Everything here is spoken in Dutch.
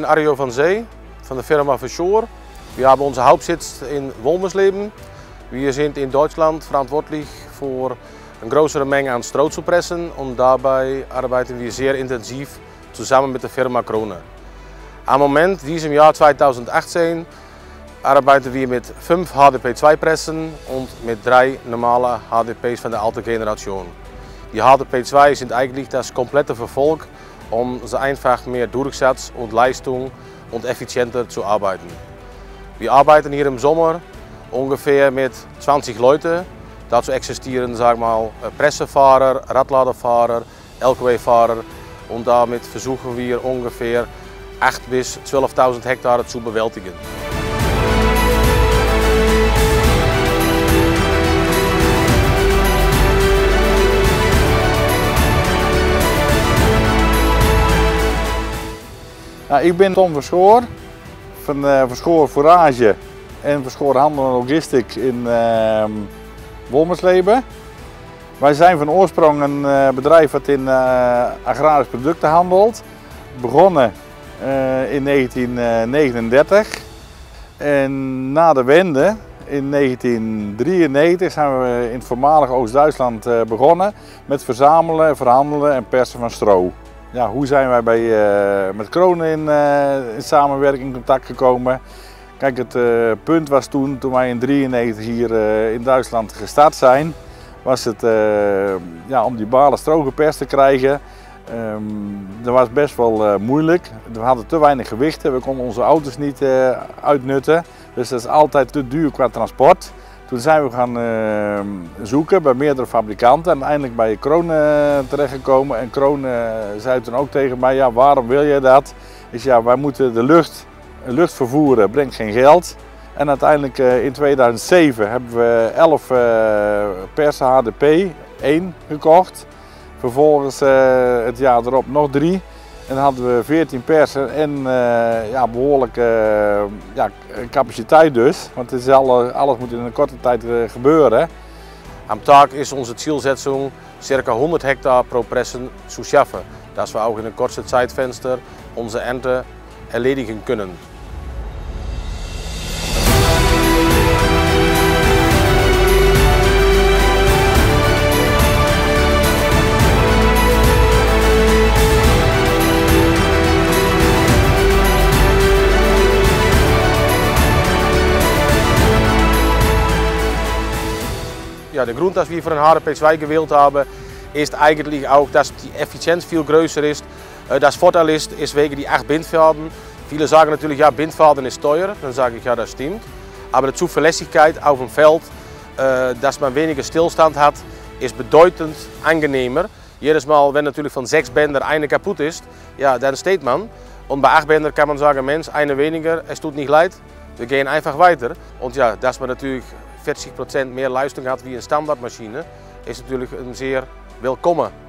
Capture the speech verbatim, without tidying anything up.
Arjo van Zee van de firma Verschoor. Wir haben unser Hauptsitz in Wolmersleben. Wir sind in Deutschland verantwortlich für eine größere Menge an Stroh zu pressen und dabei arbeiten wir sehr intensiv zusammen mit der Firma Krone. Am Moment, diesem Jahr zweitausendachtzehn, arbeiten wir mit fünf H D P zwei Pressen und mit drei normalen H D Ps von der alten Generation. Die H D P zwei sind eigentlich das komplette Verfolg, um so einfach mehr Durchsatz und Leistung und effizienter zu arbeiten. Wir arbeiten hier im Sommer ungefähr mit zwanzig Leuten. Dazu existieren, sagen wir mal, Pressefahrer, Radladerfahrer, L K W-Fahrer und damit versuchen wir ungefähr acht bis zwölftausend Hektar zu bewältigen. Nou, ik ben Tom Verschoor van uh, Verschoor Forage en Verschoor Handel en Logistiek in uh, Wolmersleben. Wij zijn van oorsprong een uh, bedrijf dat in uh, agrarische producten handelt. Begonnen uh, in negentien negenendertig en na de wende in negentien drieënnegentig zijn we in het voormalige Oost-Duitsland uh, begonnen met verzamelen, verhandelen en persen van stro. Ja, hoe zijn wij bij, uh, met Krone in, uh, in samenwerking in contact gekomen? Kijk, het uh, punt was toen, toen wij in negentien drieënnegentig hier uh, in Duitsland gestart zijn, was het uh, ja, om die balen stro geperst te krijgen. Um, dat was best wel uh, moeilijk. We hadden te weinig gewichten, we konden onze auto's niet uh, uitnutten. Dus dat is altijd te duur qua transport. Toen zijn we gaan uh, zoeken bij meerdere fabrikanten en uiteindelijk bij Krone uh, terechtgekomen. En Krone uh, zei toen ook tegen mij, ja, waarom wil je dat? Ik zei, ja, wij moeten de lucht, lucht vervoeren, brengt geen geld. En uiteindelijk uh, in tweeduizend zeven hebben we elf uh, persen H D P één gekocht. Vervolgens uh, het jaar erop nog drie. En dan hadden we veertien persen en uh, ja, behoorlijke uh, ja, capaciteit dus. Want het is alle, alles moet in een korte tijd uh, gebeuren. Am Tag ist unsere Zielsetzung, circa hundert Hektar pro Pressen zu schaffen, dass wir auch in einem kurzen Zeitfenster unsere Ernte erledigen können. Ja, der Grund, dass wir für den H D P zwei gewählt haben, ist eigentlich auch, dass die Effizienz viel größer ist. Das Vorteil ist, ist wegen die acht Bindfaden. Viele sagen natürlich, ja, Bindfaden ist teuer. Dann sage ich, ja, das stimmt. Aber die Zuverlässigkeit auf dem Feld, dass man weniger Stillstand hat, ist bedeutend angenehmer. Jedes Mal, wenn natürlich von sechs Bändern eine kaputt ist, ja, dann steht man. Und bei acht Bändern kann man sagen, Mensch, eine weniger, es tut nicht leid, wir gehen einfach weiter. Und ja, dass man natürlich vierzig Prozent mehr Leistung hat wie eine Standardmaschine, ist natürlich een zeer willkommen